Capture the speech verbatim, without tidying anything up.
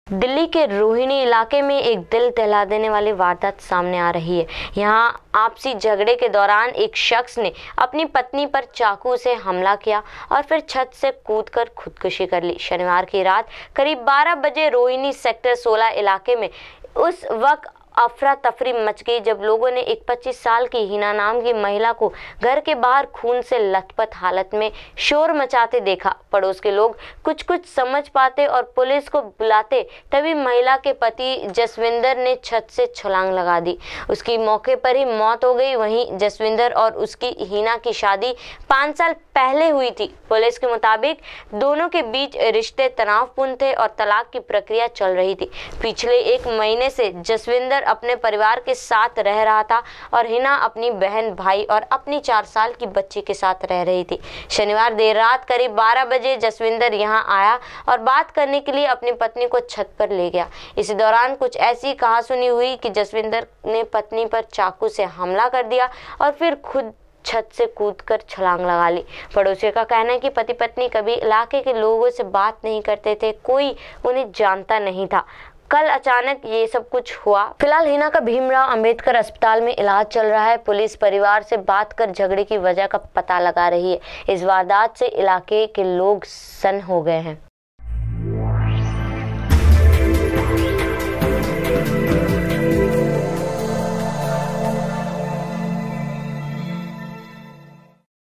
दिल्ली के रोहिणी इलाके में एक दिल दहला देने वाली वारदात सामने आ रही है। यहाँ आपसी झगड़े के दौरान एक शख्स ने अपनी पत्नी पर चाकू से हमला किया और फिर छत से कूदकर खुदकुशी कर ली। शनिवार की रात करीब बारह बजे रोहिणी सेक्टर सोलह इलाके में उस वक्त अफरा तफरी मच गई जब लोगों ने एक पच्चीस साल की हिना नाम की महिला को घर के बाहर खून से लथपथ हालत में शोर मचाते देखा। पड़ोस के लोग कुछ कुछ समझ पाते और पुलिस को बुलाते तभी महिला के पति जसविंदर ने छत से छलांग लगा दी। उसकी मौके पर ही मौत हो गई। वहीं जसविंदर और उसकी हिना की शादी पाँच साल पहले हुई थी। पुलिस के मुताबिक दोनों के बीच रिश्ते तनावपूर्ण थे और तलाक की प्रक्रिया चल रही थी। पिछले एक महीने से जसविंदर अपने परिवार के साथ रह रहा था और हिना अपनी बहन, भाई और अपनी चार साल की बच्ची के साथ रह रही थी। शनिवार देर रात करीब बारह बजे जसविंदर यहां आया और बात करने के लिए अपनी पत्नी को छत पर ले गया। इसी दौरान कुछ ऐसी कहासुनी हुई कि जसविंदर ने पत्नी पर चाकू से हमला कर दिया और फिर खुद छत से कूदकर छलांग लगा ली। पड़ोसियों का कहना है कि पति पत्नी कभी इलाके के लोगों से बात नहीं करते थे, कोई उन्हें जानता नहीं था। कल अचानक ये सब कुछ हुआ। फिलहाल हिना का भीमराव अंबेडकर अस्पताल में इलाज चल रहा है। पुलिस परिवार से बात कर झगड़े की वजह का पता लगा रही है। इस वारदात से इलाके के लोग सन्न हो गए हैं।